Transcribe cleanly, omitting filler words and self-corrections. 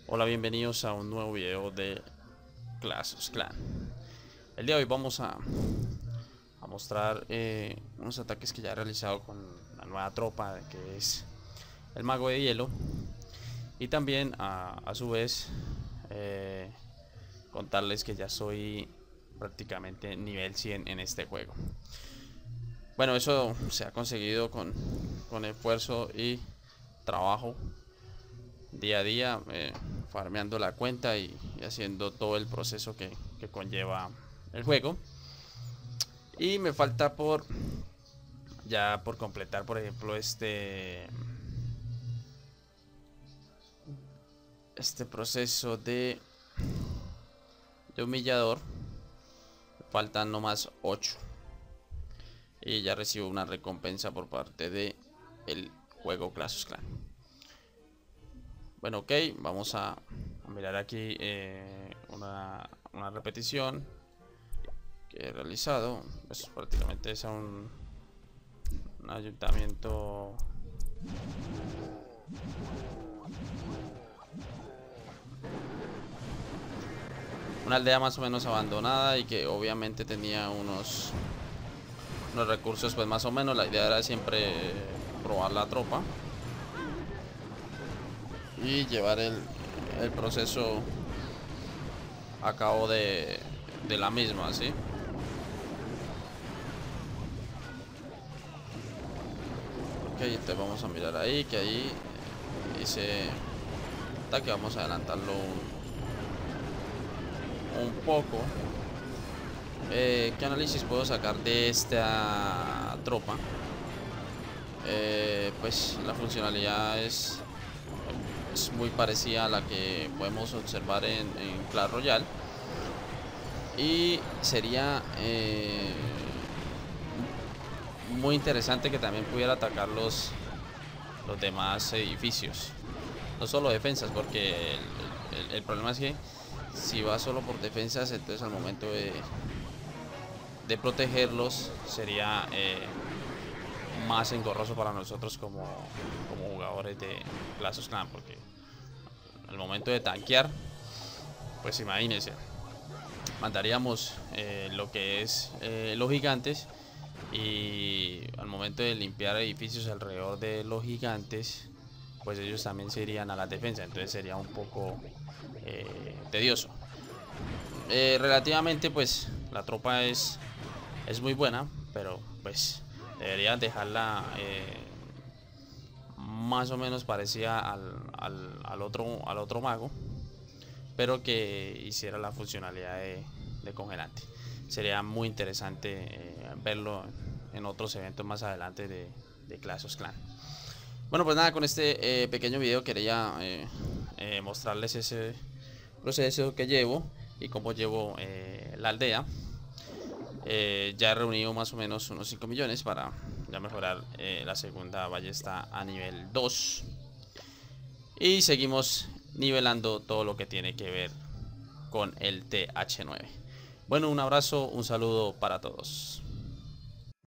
Hola, bienvenidos a un nuevo video de Clash of Clans. El día de hoy vamos a mostrar unos ataques que ya he realizado con la nueva tropa, que es el Mago de Hielo. Y también a su vez contarles que ya soy prácticamente nivel 100 en este juego. Bueno, eso se ha conseguido con esfuerzo y trabajo día a día, farmeando la cuenta y haciendo todo el proceso que conlleva el juego. Y me falta por completar, por ejemplo, este proceso de humillador. Faltan nomás 8 y ya recibo una recompensa por parte de el juego Clash of Clans. Bueno, ok, vamos a mirar aquí una repetición que he realizado. Pues prácticamente es un ayuntamiento. Una aldea más o menos abandonada y que obviamente tenía unos recursos pues más o menos. La idea era siempre probar la tropa y llevar el proceso a cabo de la misma, ¿sí? Ok, entonces vamos a mirar ahí, que ahí dice ataque. Vamos a adelantarlo un poco. ¿Qué análisis puedo sacar de esta tropa? Pues la funcionalidad es muy parecida a la que podemos observar en Clash Royale. Y sería muy interesante que también pudiera atacar los demás edificios. No solo defensas, porque el problema es que si va solo por defensas, entonces al momento de protegerlos sería más engorroso para nosotros como jugadores de Clash of Clans, porque al momento de tanquear, pues imagínense, mandaríamos lo que es los gigantes, y al momento de limpiar edificios alrededor de los gigantes, pues ellos también se irían a la defensa, entonces sería un poco tedioso. Relativamente pues la tropa es muy buena, pero pues deberían dejarla más o menos parecida al otro mago, pero que hiciera la funcionalidad de congelante. Sería muy interesante verlo en otros eventos más adelante de Clash of Clans. Bueno, pues nada, con este pequeño video quería mostrarles ese proceso que llevo y cómo llevo la aldea. Ya he reunido más o menos unos 5 millones para ya mejorar la segunda ballesta a nivel 2. Y seguimos nivelando todo lo que tiene que ver con el TH9. Bueno, un abrazo, un saludo para todos.